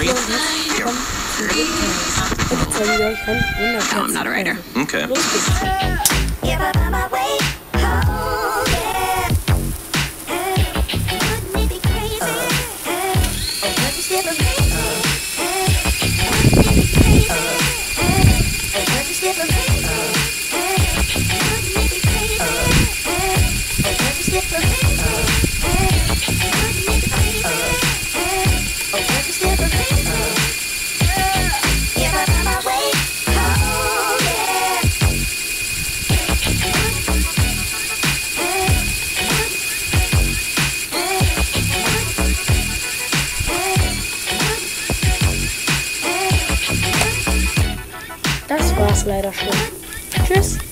Hallo und herzlich willkommen zum Podcast. Heute zeigen wir euch ein Wunderkerzen. No, I'm not a writer. Okay. Los geht's. Das war's leider schon. Tschüss.